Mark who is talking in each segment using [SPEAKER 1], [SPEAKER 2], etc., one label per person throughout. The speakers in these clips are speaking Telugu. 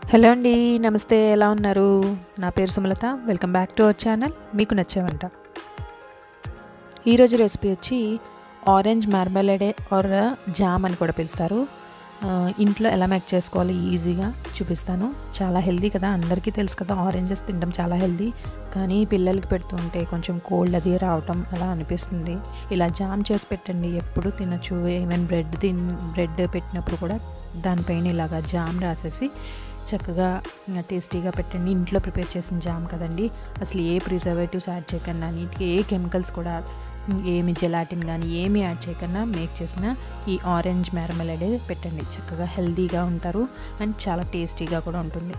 [SPEAKER 1] హలో అండి, నమస్తే. ఎలా ఉన్నారు? నా పేరు Sumalatha. Welcome back to our channel మీకు నచ్చే వంట. ఈరోజు రెసిపీ వచ్చి ఆరెంజ్ మార్మలేడే ఆర్ జామ్ అని కూడా పిలుస్తారు. ఇంట్లో ఎలా మేక్ చేసుకోవాలి ఈజీగా చూపిస్తాను. చాలా హెల్దీ కదా, అందరికీ తెలుసు కదా, ఆరెంజెస్ తినడం చాలా హెల్దీ. కానీ పిల్లలకి పెడుతుంటే కొంచెం కోల్డ్ అది రావటం అలా అనిపిస్తుంది. ఇలా జామ్ చేసి పెట్టండి, ఎప్పుడు తినచ్చు. ఈవెన్ బ్రెడ్ పెట్టినప్పుడు కూడా దానిపైన ఇలాగా జామ్ రాసేసి చక్కగా టేస్టీగా పెట్టండి. ఇంట్లో ప్రిపేర్ చేసిన జామ్ కదండి, అసలు ఏ ప్రిజర్వేటివ్స్ యాడ్ చేయకుండా, నీటికి ఏ కెమికల్స్ కూడా, ఏమి జెలాటిన్ కానీ ఏమి యాడ్ చేయకుండా మేక్ చేసిన ఈ ఆరెంజ్ మార్మలేడే పెట్టండి. చక్కగా హెల్తీగా ఉంటారు అండ్ చాలా టేస్టీగా కూడా ఉంటుంది.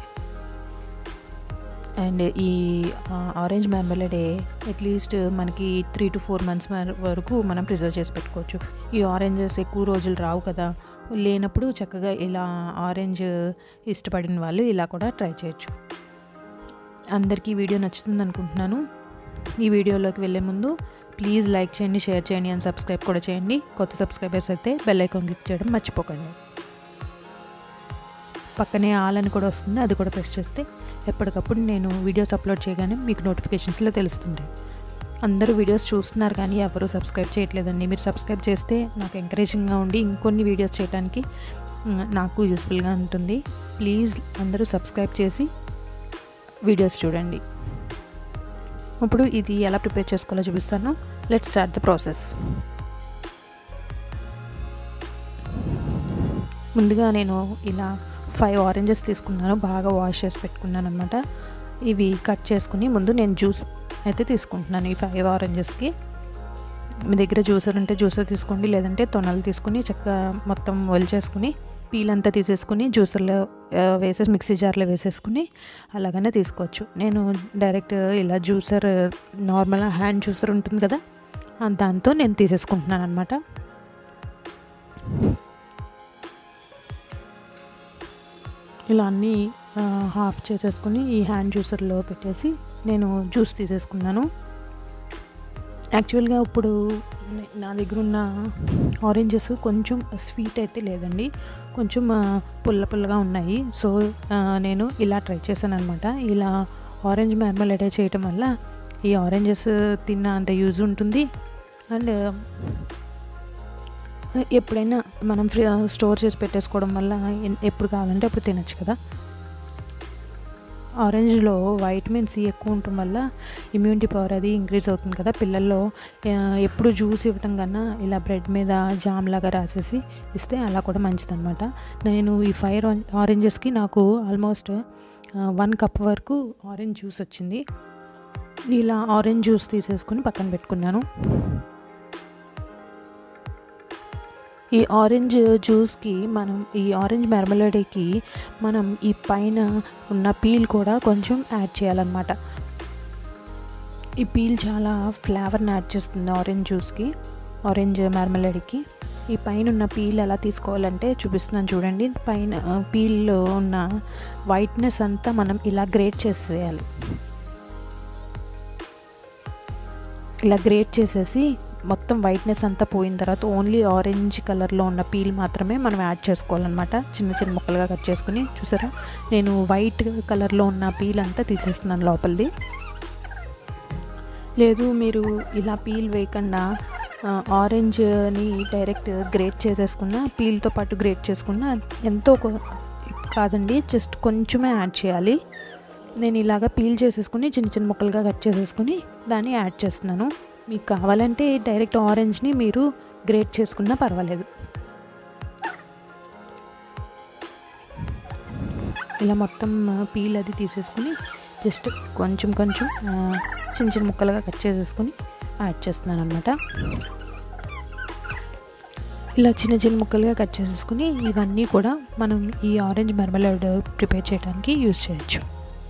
[SPEAKER 1] అండ్ ఈ ఆరెంజ్ మార్మలేడే అట్లీస్ట్ మనకి 3 to 4 months వరకు మనం ప్రిజర్వ్ చేసి పెట్టుకోవచ్చు. ఈ ఆరెంజెస్ ఎక్కువ రోజులు రావు కదా, లేనప్పుడు చక్కగా ఇలా ఆరెంజ్ ఇష్టపడిన వాళ్ళు ఇలా కూడా ట్రై చేయొచ్చు. అందరికీ వీడియో నచ్చుతుంది అనుకుంటున్నాను. ఈ వీడియోలోకి వెళ్ళే ముందు ప్లీజ్ లైక్ చేయండి, షేర్ చేయండి అండ్ సబ్స్క్రైబ్ కూడా చేయండి. కొత్త సబ్స్క్రైబర్స్ అయితే బెల్ ఐకాన్ క్లిక్ చేయడం మర్చిపోకండి. పక్కనే ఆల్ అని కూడా వస్తుంది, అది కూడా ప్రెస్ చేస్తే ఎప్పటికప్పుడు నేను వీడియోస్ అప్లోడ్ చేయగానే మీకు నోటిఫికేషన్స్లో తెలుస్తుంటాయి. అందరూ వీడియోస్ చూస్తున్నారు కానీ ఎవరు సబ్స్క్రైబ్ చేయట్లేదండి. మీరు సబ్స్క్రైబ్ చేస్తే నాకు ఎంకరేజింగ్గా ఉండి ఇంకొన్ని వీడియోస్ చేయడానికి నాకు యూస్ఫుల్గా ఉంటుంది. ప్లీజ్ అందరూ సబ్స్క్రైబ్ చేసి వీడియోస్ చూడండి. ఇప్పుడు ఇది ఎలా ప్రిపేర్ చేసుకోవాలో చూపిస్తాను. Let's start the process. ముందుగా నేను ఇలా 5 ఆరెంజెస్ తీసుకున్నాను, బాగా వాష్ చేసి పెట్టుకున్నాను అనమాట. ఇవి కట్ చేసుకుని ముందు నేను జ్యూస్ అయితే తీసుకుంటున్నాను. ఈ 5 ఆరెంజెస్కి మీ దగ్గర జ్యూసర్ ఉంటే జ్యూసర్ తీసుకోండి, లేదంటే తొనలు తీసుకుని చక్కగా మొత్తం చేసుకుని పీల్ అంతా తీసేసుకుని జ్యూసర్లో వేసేసి మిక్సీ జార్లో వేసేసుకుని అలాగనే తీసుకోవచ్చు. నేను డైరెక్ట్ ఇలా జ్యూసర్, నార్మల్ హ్యాండ్ జ్యూసర్ ఉంటుంది కదా, దాంతో నేను తీసేసుకుంటున్నాను అనమాట. ఇలా అన్నీ హాఫ్ చేసేసుకుని ఈ హ్యాండ్ జ్యూసర్లో పెట్టేసి నేను జ్యూస్ తీసేసుకున్నాను. యాక్చువల్గా ఇప్పుడు నా దగ్గర ఉన్న ఆరెంజెస్ కొంచెం స్వీట్ అయితే లేదండి, కొంచెం పుల్లగా ఉన్నాయి. సో నేను ఇలా ట్రై చేశాను అనమాట. ఇలా ఆరెంజ్ మార్మలేడే చేయటం వల్ల ఈ ఆరెంజెస్ తిన్న అంత యూజ్ ఉంటుంది. అండ్ ఎప్పుడైనా మనం స్టోర్ చేసి పెట్టేసుకోవడం వల్ల ఎప్పుడు కావాలంటే అప్పుడు తినచ్చు కదా. ఆరెంజ్లో వైటమిన్ సి ఎక్కువ ఉండటం వల్ల ఇమ్యూనిటీ పవర్ అది ఇంక్రీజ్ అవుతుంది కదా. పిల్లల్లో ఎప్పుడు జ్యూస్ ఇవ్వటం కన్నా ఇలా బ్రెడ్ మీద జామ్ లాగా రాసేసి ఇస్తే అలా కూడా మంచిదన్నమాట. నేను ఈ 5 ఆరెంజెస్కి నాకు ఆల్మోస్ట్ 1 cup వరకు ఆరెంజ్ జ్యూస్ వచ్చింది. ఇలా ఆరెంజ్ జ్యూస్ తీసేసుకుని పక్కన పెట్టుకున్నాను. ఈ ఆరెంజ్ జ్యూస్కి ఈ ఆరెంజ్ మార్మలేడేకి మనం ఈ పైన ఉన్న పీల్ కూడా కొంచెం యాడ్ చేయాలన్నమాట. ఈ పీల్ చాలా ఫ్లేవర్ని యాడ్ చేస్తుంది ఆరెంజ్ జ్యూస్కి, ఆరెంజ్ మార్మలేడేకి. ఈ పైన ఉన్న పీల్ ఎలా తీసుకోవాలంటే చూపిస్తున్నాను చూడండి. పైన పీల్లో ఉన్న వైట్నెస్ అంతా మనం ఇలా గ్రేట్ చేసేయాలి. ఇలా గ్రేట్ చేసేసి మొత్తం వైట్నెస్ అంతా పోయిన తర్వాత ఓన్లీ ఆరెంజ్ కలర్లో ఉన్న పీల్ మాత్రమే మనం యాడ్ చేసుకోవాలన్నమాట. చిన్న చిన్న ముక్కలుగా కట్ చేసుకుని, చూసారా నేను వైట్ కలర్లో ఉన్న పీల్ అంతా తీసేస్తున్నాను లోపలిది. లేదు మీరు ఇలా పీల్ వేయకుండా ఆరెంజ్ని డైరెక్ట్ గ్రేట్ చేసేసుకున్న, పీల్తో పాటు గ్రేట్ చేసుకున్న ఎంతో కాదండి, జస్ట్ కొంచెమే యాడ్ చేయాలి. నేను ఇలాగా పీల్ చేసేసుకుని చిన్న చిన్న ముక్కలుగా కట్ చేసేసుకుని దాన్ని యాడ్ చేస్తున్నాను. మీకు కావాలంటే డైరెక్ట్ ఆరెంజ్ని మీరు గ్రేట్ చేసుకున్నా పర్వాలేదు. ఇలా మొత్తం పీల్ అది తీసేసుకుని జస్ట్ కొంచెం చిన్న చిన్న ముక్కలుగా కట్ చేసేసుకుని యాడ్ చేస్తున్నాను అనమాట. ఇలా చిన్న చిన్న ముక్కలుగా కట్ చేసేసుకుని ఇవన్నీ కూడా మనం ఈ ఆరెంజ్ మార్మలేడ్ ప్రిపేర్ చేయడానికి యూజ్ చేయొచ్చు.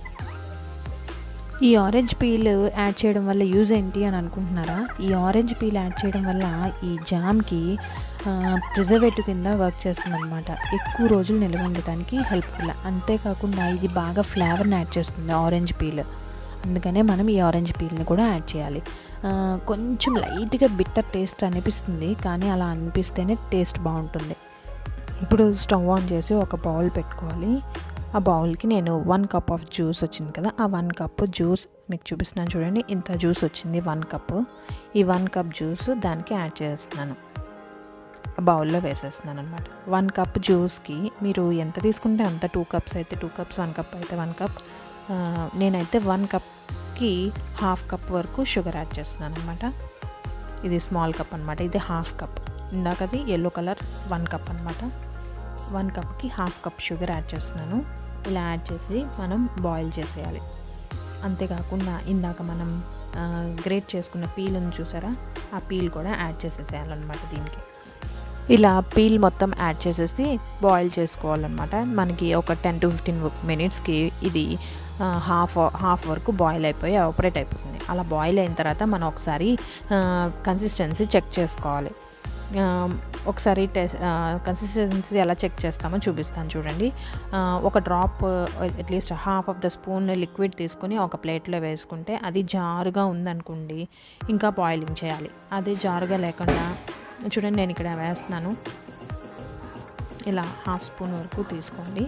[SPEAKER 1] ఈ ఆరెంజ్ పీల్ యాడ్ చేయడం వల్ల యూజ్ ఏంటి అని అనుకుంటున్నారా? ఈ ఆరెంజ్ పీల్ యాడ్ చేయడం వల్ల ఈ జామ్కి ప్రిజర్వేటివ్ కింద వర్క్ చేస్తుంది అనమాట. ఎక్కువ రోజులు నిల్వ ఉండటానికి హెల్ప్ఫుల్. అంతేకాకుండా ఇది బాగా ఫ్లేవర్ని యాడ్ చేస్తుంది ఆరెంజ్ పీల్. అందుకనే మనం ఈ ఆరెంజ్ పీల్ని కూడా యాడ్ చేయాలి. కొంచెం లైట్గా బిట్టర్ టేస్ట్ అనిపిస్తుంది, కానీ అలా అనిపిస్తేనే టేస్ట్ బాగుంటుంది. ఇప్పుడు స్టవ్ ఆన్ చేసి ఒక బౌల్ పెట్టుకోవాలి. ఆ బౌల్కి నేను 1 కప్ ఆఫ్ జ్యూస్ వచ్చింది కదా, ఆ 1 కప్ జ్యూస్ మీకు చూపిస్తున్నాను చూడండి. ఇంత జ్యూస్ వచ్చింది 1 కప్. ఈ 1 కప్ జ్యూస్ దానికి యాడ్ చేస్తున్నాను, బౌల్లో వేసేస్తున్నాను అనమాట. 1 కప్ జ్యూస్కి మీరు ఎంత తీసుకుంటే అంత, 2 కప్స్ అయితే 2 కప్స్, 1 కప్ అయితే 1 కప్. నేనైతే 1 కప్కి ½ కప్ వరకు షుగర్ యాడ్ చేస్తున్నాను అనమాట. ఇది స్మాల్ కప్ అనమాట, ఇది ½ కప్. ఇందాకది ఎల్లో కలర్ 1 కప్ అనమాట. 1 కప్కి ½ కప్ షుగర్ యాడ్ చేస్తున్నాను. ఇలా యాడ్ చేసి మనం బాయిల్ చేసేయాలి. అంతేకాకుండా ఇందాక మనం గ్రేట్ చేసుకున్న పీల్ ఉంది చూసారా, ఆ పీల్ కూడా యాడ్ చేసేసేయాలన్నమాట దీనికి. ఇలా పీల్ మొత్తం యాడ్ చేసేసి బాయిల్ చేసుకోవాలన్నమాట. మనకి ఒక 10 to 15 మినిట్స్కి ఇది హాఫ్ వరకు బాయిల్ అయిపోయి ఆపరేట్ అయిపోతుంది. అలా బాయిల్ అయిన తర్వాత మనం ఒకసారి కన్సిస్టెన్సీ చెక్ చేసుకోవాలి. ఒకసారి కన్సిస్టెన్సీ ఎలా చెక్ చేస్తామో చూపిస్తాను చూడండి. ఒక drop at least ½ of the spoon liquid తీసుకొని ఒక ప్లేట్లో వేసుకుంటే, అది జారుగా ఉందనుకోండి ఇంకా బాయిలింగ్ చేయాలి. అది జారుగా లేకుండా చూడండి, నేను ఇక్కడ వేస్తున్నాను. ఇలా ½ స్పూన్ వరకు తీసుకోండి.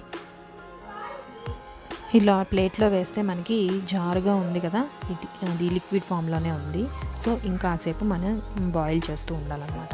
[SPEAKER 1] ఇలా ప్లేట్లో వేస్తే మనకి జారుగా ఉంది కదా, అది లిక్విడ్ ఫామ్లోనే ఉంది. సో ఇంకాసేపు మనం బాయిల్ చేస్తూ ఉండాలన్నమాట.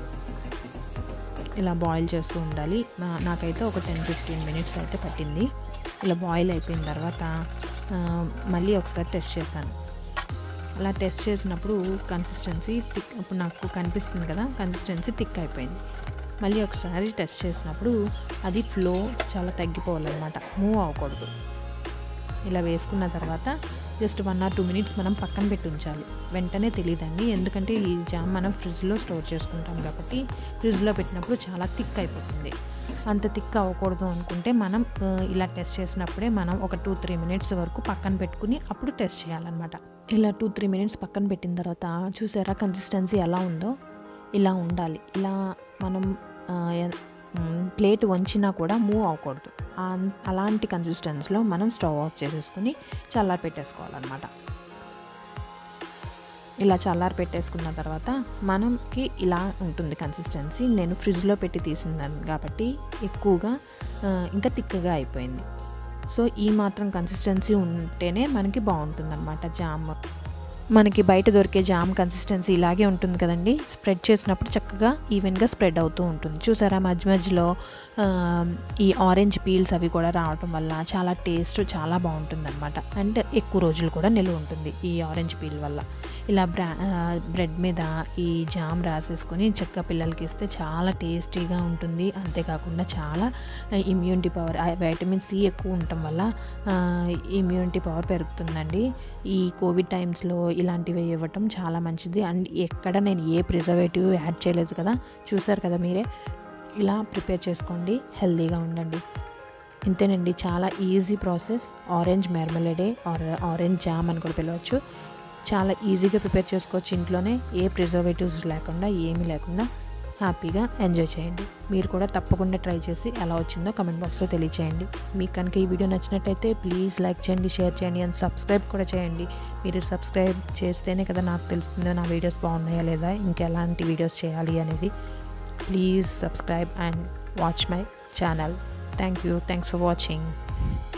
[SPEAKER 1] ఇలా బాయిల్ చేస్తూ ఉండాలి. నాకైతే ఒక 10-15 మినిట్స్ అయితే పట్టింది. ఇలా బాయిల్ అయిపోయిన తర్వాత మళ్ళీ ఒకసారి టెస్ట్ చేశాను. అలా టెస్ట్ చేసినప్పుడు కన్సిస్టెన్సీ థిక్, ఇప్పుడు నాకు కనిపిస్తుంది కదా, కన్సిస్టెన్సీ థిక్ అయిపోయింది. మళ్ళీ ఒకసారి టెస్ట్ చేసినప్పుడు అది ఫ్లో చాలా తగ్గిపోవాలన్నమాట, మూవ్ అవ్వకూడదు. ఇలా వేసుకున్న తర్వాత జస్ట్ 1 or 2 మినిట్స్ మనం పక్కన పెట్టి ఉంచాలి. వెంటనే తెలియదండి, ఎందుకంటే ఈ జామ్ మనం ఫ్రిడ్జ్లో స్టోర్ చేసుకుంటాం కాబట్టి ఫ్రిడ్జ్లో పెట్టినప్పుడు చాలా థిక్ అయిపోతుంది. అంత థిక్ అవ్వకూడదు అనుకుంటే మనం ఇలా టెస్ట్ చేసినప్పుడే మనం ఒక 2-3 మినిట్స్ వరకు పక్కన పెట్టుకుని అప్పుడు టెస్ట్ చేయాలన్నమాట. ఇలా 2-3 మినిట్స్ పక్కన పెట్టిన తర్వాత చూసారా కన్సిస్టెన్సీ ఎలా ఉందో, ఇలా ఉండాలి. ఇలా మనం ప్లేట్ వంచినా కూడా మూవ్ అవ్వకూడదు. అలాంటి కన్సిస్టెన్సీలో మనం స్టవ్ ఆఫ్ చేసేసుకుని చల్లారి పెట్టేసుకోవాలన్నమాట. ఇలా చల్లారి పెట్టేసుకున్న తర్వాత మనకి ఇలా ఉంటుంది కన్సిస్టెన్సీ. నేను ఫ్రిడ్జ్లో పెట్టి తీసిందాన్ని కాబట్టి ఎక్కువగా ఇంకా థిక్గా అయిపోయింది. సో ఈ మాత్రం కన్సిస్టెన్సీ ఉంటేనే మనకి బాగుంటుందన్నమాట జామ్. మనకి బయట దొరికే జామ్ కన్సిస్టెన్సీ ఇలాగే ఉంటుంది కదండి. స్ప్రెడ్ చేసినప్పుడు చక్కగా ఈవెన్గా స్ప్రెడ్ అవుతూ ఉంటుంది. చూసారా మధ్య మధ్యలో ఈ ఆరెంజ్ పీల్స్ అవి కూడా రావటం వల్ల చాలా టేస్ట్ చాలా బాగుంటుంది అనమాట. అండ్ ఎక్కువ రోజులు కూడా నిల్వ ఉంటుంది ఈ ఆరెంజ్ పీల్ వల్ల. ఇలా బ్రెడ్ మీద ఈ జామ్ రాసేసుకొని చక్కగా పిల్లలకి ఇస్తే చాలా టేస్టీగా ఉంటుంది. అంతేకాకుండా చాలా ఇమ్యూనిటీ పవర్, వైటమిన్ సి ఎక్కువ ఉండటం వల్ల ఇమ్యూనిటీ పవర్ పెరుగుతుందండి. ఈ కోవిడ్ టైమ్స్లో ఇలాంటివి ఇవ్వటం చాలా మంచిది. అండ్ ఎక్కడ నేను ఏ ప్రిజర్వేటివ్ యాడ్ చేయలేదు కదా, చూసారు కదా మీరే. ఇలా ప్రిపేర్ చేసుకోండి, హెల్తీగా ఉండండి. ఇంతేనండి, చాలా easy process. Orange marmalade orange jam అని కూడా పిలవచ్చు. చాలా ఈజీగా ప్రిపేర్ చేసుకోవచ్చు ఇంట్లోనే, ఏ ప్రిజర్వేటివ్స్ లేకుండా, ఏమీ లేకుండా హ్యాపీగా ఎంజాయ్ చేయండి. మీరు కూడా తప్పకుండా ట్రై చేసి ఎలా వచ్చిందో కమెంట్ బాక్స్లో తెలియచేయండి. మీకు కనుక ఈ వీడియో నచ్చినట్టయితే ప్లీజ్ లైక్ చేయండి, షేర్ చేయండి అండ్ సబ్స్క్రైబ్ కూడా చేయండి. మీరు సబ్స్క్రైబ్ చేస్తేనే కదా నాకు తెలుస్తుందో నా వీడియోస్ బాగున్నాయా లేదా, ఇంకెలాంటి వీడియోస్ చేయాలి అనేది. Please subscribe and watch my channel. Thank you. Thanks for watching.